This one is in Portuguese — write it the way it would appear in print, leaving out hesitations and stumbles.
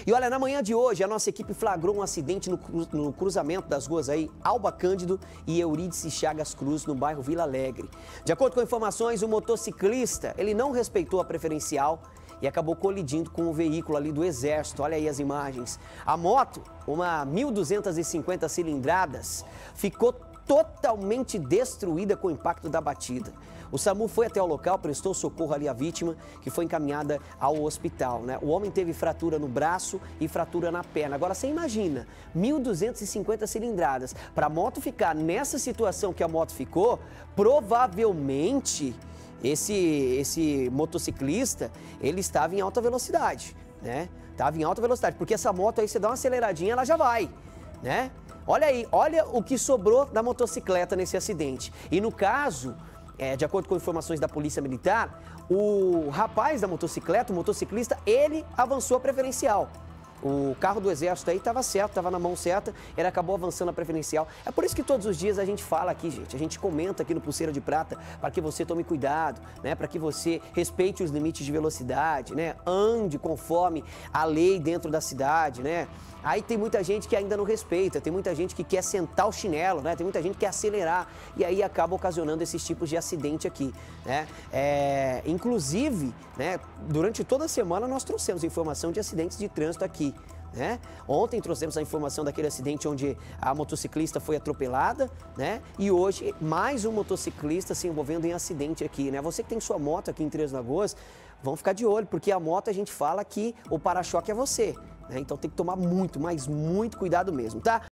E olha, na manhã de hoje, a nossa equipe flagrou um acidente no cruzamento das ruas aí, Alba Cândido e Eurídice Chagas Cruz, no bairro Vila Alegre. De acordo com informações, o motociclista, ele não respeitou a preferencial e acabou colidindo com o veículo ali do Exército. Olha aí as imagens. A moto, uma 1.250 cilindradas, ficou totalmente destruída com o impacto da batida. O SAMU foi até o local, prestou socorro ali à vítima, que foi encaminhada ao hospital, né? O homem teve fratura no braço e fratura na perna. Agora, você imagina, 1.250 cilindradas. Para a moto ficar nessa situação que a moto ficou, provavelmente esse motociclista, ele estava em alta velocidade, né? Estava em alta velocidade, porque essa moto aí, você dá uma aceleradinha, ela já vai, né? Olha aí, olha o que sobrou da motocicleta nesse acidente. E no caso, de acordo com informações da Polícia Militar, o rapaz da motocicleta, o motociclista, ele avançou a preferencial. O carro do Exército aí estava certo, estava na mão certa, ele acabou avançando a preferencial. É por isso que todos os dias a gente fala aqui, gente, a gente comenta aqui no Pulseira de Prata para que você tome cuidado, né? Para que você respeite os limites de velocidade, né? Ande conforme a lei dentro da cidade, né? Aí tem muita gente que ainda não respeita, tem muita gente que quer sentar o chinelo, né? Tem muita gente que quer acelerar e aí acaba ocasionando esses tipos de acidente aqui, né? Inclusive, né, durante toda a semana nós trouxemos informação de acidentes de trânsito aqui, né? Ontem trouxemos a informação daquele acidente onde a motociclista foi atropelada, né? E hoje mais um motociclista se envolvendo em acidente aqui, né? Você que tem sua moto aqui em Três Lagoas, vamos ficar de olho, porque a moto a gente fala que o para-choque é você, né? Então tem que tomar muito, mas muito cuidado mesmo, tá?